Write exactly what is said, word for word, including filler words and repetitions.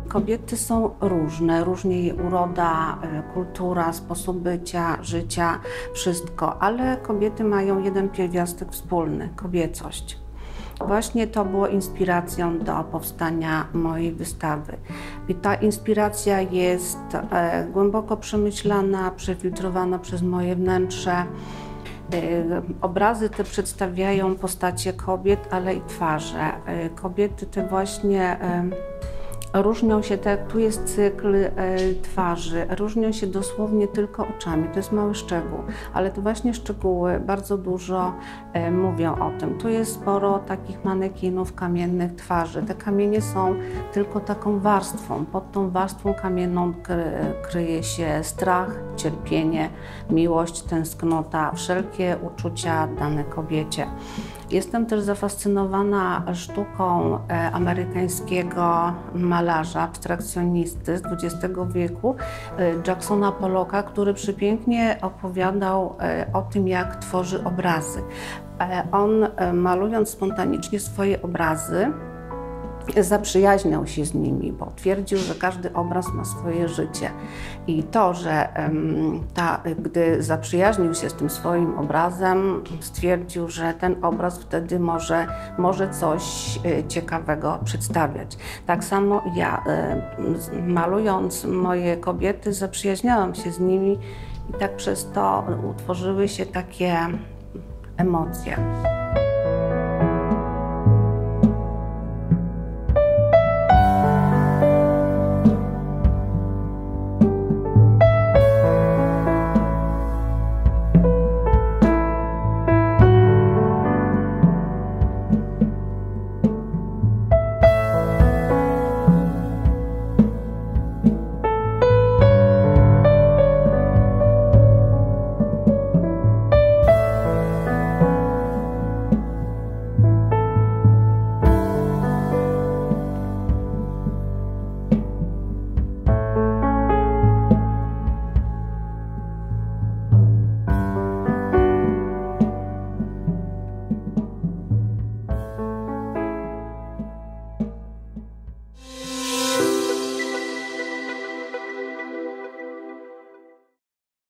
Kobiety są różne, różnie je uroda, kultura, sposób bycia, życia, wszystko, ale kobiety mają jeden pierwiastek wspólny – kobiecość. Właśnie to było inspiracją do powstania mojej wystawy. I ta inspiracja jest głęboko przemyślana, przefiltrowana przez moje wnętrze. Obrazy te przedstawiają postacie kobiet, ale i twarze. Kobiety te właśnie różnią się, tak, tu jest cykl e, twarzy, różnią się dosłownie tylko oczami, to jest mały szczegół, ale te właśnie szczegóły bardzo dużo e, mówią o tym. Tu jest sporo takich manekinów kamiennych twarzy. Te kamienie są tylko taką warstwą, pod tą warstwą kamienną kry, kryje się strach, cierpienie, miłość, tęsknota, wszelkie uczucia dane kobiecie. Jestem też zafascynowana sztuką e, amerykańskiego malarza, abstrakcjonisty z dwudziestego wieku, e, Jacksona Pollocka, który przepięknie opowiadał e, o tym, jak tworzy obrazy. E, on, e, malując spontanicznie swoje obrazy, zaprzyjaźniał się z nimi, bo twierdził, że każdy obraz ma swoje życie. I to, że ta, gdy zaprzyjaźnił się z tym swoim obrazem, stwierdził, że ten obraz wtedy może, może coś ciekawego przedstawiać. Tak samo ja, malując moje kobiety, zaprzyjaźniałam się z nimi i tak przez to utworzyły się takie emocje.